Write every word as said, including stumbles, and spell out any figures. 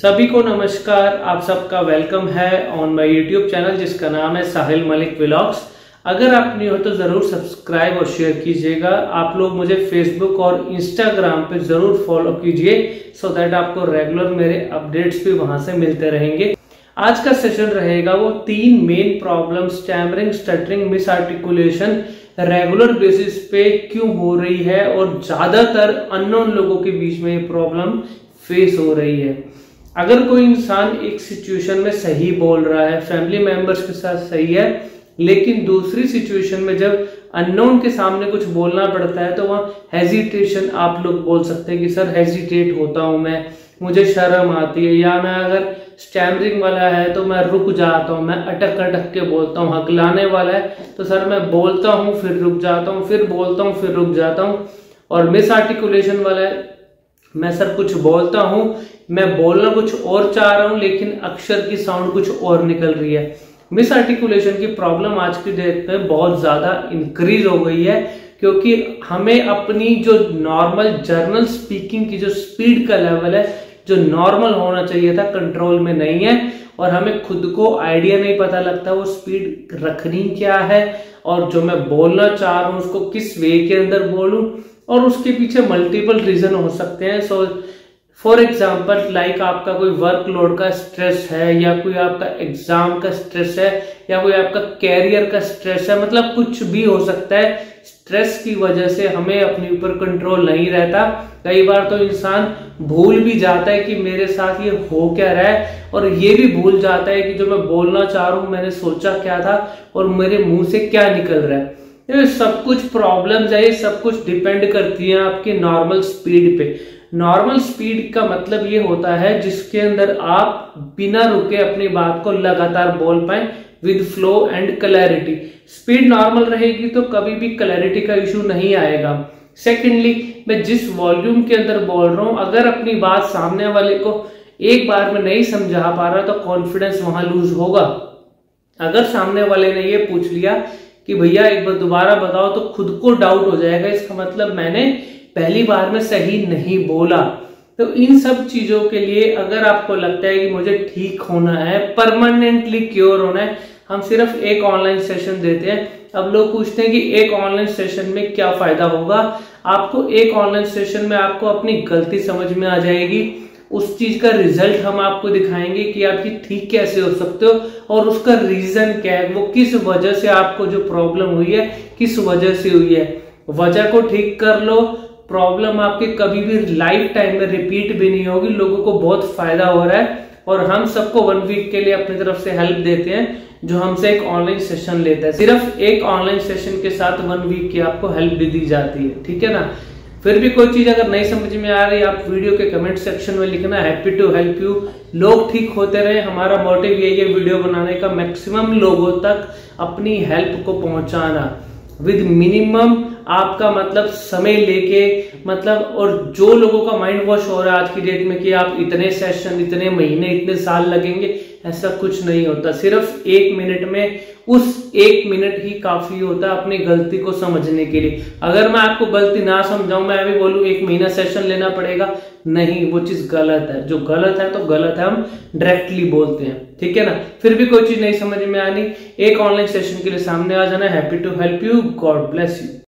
सभी को नमस्कार। आप सबका वेलकम है ऑन माय यूट्यूब चैनल जिसका नाम है साहिल मलिक व्लॉग्स। अगर आप नहीं हो तो जरूर सब्सक्राइब और शेयर कीजिएगा। आप लोग मुझे फेसबुक और इंस्टाग्राम पे जरूर फॉलो कीजिए सो दैट आपको रेगुलर मेरे अपडेट्स भी वहां से मिलते रहेंगे। आज का सेशन रहेगा वो तीन main problem stammering, stuttering, misarticulation regular basis पे क्यों हो रही है और ज्यादातर अननोन लोगों के बीच में ये प्रॉब्लम फेस हो रही है। अगर कोई इंसान एक सिचुएशन में सही बोल रहा है, फैमिली मेंबर्स के साथ सही है, लेकिन दूसरी सिचुएशन में जब अननोन के सामने कुछ बोलना पड़ता है तो वहां हेजिटेशन आप लोग बोल सकते हैं कि सर हेजिटेट होता हूं मैं, मुझे शर्म आती है, या मैं अगर स्टैमरिंग वाला है तो मैं रुक जाता हूं, मैं अटक अटक के बोलता हूं। हकलाने वाला है तो सर मैं बोलता हूं फिर रुक जाता हूं, फिर बोलता हूं फिर रुक जाता हूं। और मिस आर्टिकुलेशन वाला है, मैं सर कुछ बोलता हूं, मैं बोलना कुछ और चाह रहा हूं लेकिन अक्षर की साउंड कुछ और निकल रही है। मिस आर्टिकुलेशन की प्रॉब्लम आज की डेट में बहुत ज्यादा इंक्रीज हो गई है क्योंकि हमें अपनी जो नॉर्मल जर्नल स्पीकिंग की जो स्पीड का लेवल है, जो नॉर्मल होना चाहिए था, कंट्रोल में नहीं है और हमें खुद को आइडिया नहीं पता लगता वो स्पीड रखनी क्या है और जो मैं बोलना चाह रहा हूं उसको किस वे के अंदर बोलूं। और उसके पीछे मल्टीपल रीजन हो सकते हैं। सो फॉर एग्जाम्पल लाइक आपका कोई वर्कलोड का स्ट्रेस है, या कोई आपका एग्जाम का स्ट्रेस है, या कोई आपका कैरियर का स्ट्रेस है, मतलब कुछ भी हो सकता है। स्ट्रेस की वजह से हमें अपने ऊपर कंट्रोल नहीं रहता। कई बार तो इंसान भूल भी जाता है कि मेरे साथ ये हो क्या रहा है, और ये भी भूल जाता है कि जो मैं बोलना चाह रहा हूं मैंने सोचा क्या था और मेरे मुंह से क्या निकल रहा है। ये सब कुछ प्रॉब्लम्स है, ये सब कुछ डिपेंड करती है आपकी नॉर्मल स्पीड पे। नॉर्मल स्पीड का मतलब ये होता है जिसके अंदर आप बिना रुके अपनी बात को लगातार बोल पाए with flow and clarity. Speed normal रहेगी तो कभी भी क्लैरिटी का इशू नहीं आएगा। सेकेंडली, मैं जिस वॉल्यूम के अंदर बोल रहा हूं, अगर अपनी बात सामने वाले को एक बार में नहीं समझा पा रहा तो कॉन्फिडेंस वहां लूज होगा। अगर सामने वाले ने ये पूछ लिया कि भैया एक बार दोबारा बताओ तो खुद को डाउट हो जाएगा, इसका मतलब मैंने पहली बार में सही नहीं बोला। तो इन सब चीजों के लिए अगर आपको लगता है कि मुझे ठीक होना है, परमानेंटली क्योर होना है, हम सिर्फ एक ऑनलाइन सेशन देते हैं। अब लोग पूछते हैं कि एक ऑनलाइन सेशन में क्या फायदा होगा। आपको एक ऑनलाइन सेशन में आपको अपनी गलती समझ में आ जाएगी, उस चीज का रिजल्ट हम आपको दिखाएंगे कि आप ये ठीक कैसे हो सकते हो और उसका रीजन क्या है, वो किस वजह से आपको जो प्रॉब्लम हुई है किस वजह से हुई है। वजह को ठीक कर लो, प्रॉब्लम आपके कभी भी लाइफ टाइम में रिपीट भी नहीं होगी। लोगों को बहुत फायदा हो रहा है और हम सबको वन वीक के लिए अपनी तरफ से हेल्प देते हैं जो हमसे एक ऑनलाइन सेशन लेता है। सिर्फ एक ऑनलाइन सेशन के साथ वन वीक की आपको हेल्प भी दी जाती है, ठीक है ना। फिर भी कोई चीज अगर नहीं समझ में आ रही, आप वीडियो के कमेंट सेक्शन में लिखना, हैप्पी टू हेल्प यू। लोग ठीक होते रहे, हमारा मोटिव यही है वीडियो बनाने का, मैक्सिमम लोगों तक अपनी हेल्प को पहुंचाना विद मिनिमम आपका मतलब समय लेके, मतलब और जो लोगों का माइंड वॉश हो रहा है आज की डेट में कि आप इतने सेशन, इतने महीने, इतने साल लगेंगे, ऐसा कुछ नहीं होता। सिर्फ एक मिनट में, उस एक मिनट ही काफी होता है अपनी गलती को समझने के लिए। अगर मैं आपको गलती ना समझाऊं, मैं अभी बोलूं एक महीना सेशन लेना पड़ेगा, नहीं, वो चीज गलत है। जो गलत है तो गलत है, हम डायरेक्टली बोलते हैं, ठीक है ना। फिर भी कोई चीज नहीं समझ में आनी, एक ऑनलाइन सेशन के लिए सामने आ जाना। Happy to help you, god bless you.